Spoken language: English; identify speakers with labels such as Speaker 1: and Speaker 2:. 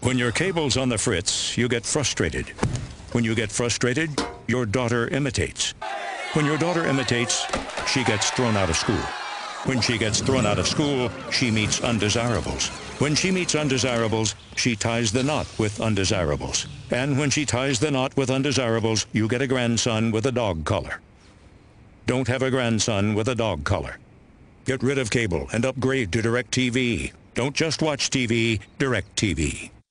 Speaker 1: When your cable's on the fritz, you get frustrated. When you get frustrated, your daughter imitates. When your daughter imitates, she gets thrown out of school. When she gets thrown out of school, she meets undesirables. When she meets undesirables, she ties the knot with undesirables. And when she ties the knot with undesirables, you get a grandson with a dog collar. Don't have a grandson with a dog collar. Get rid of cable and upgrade to DirecTV. Don't just watch TV, DirecTV.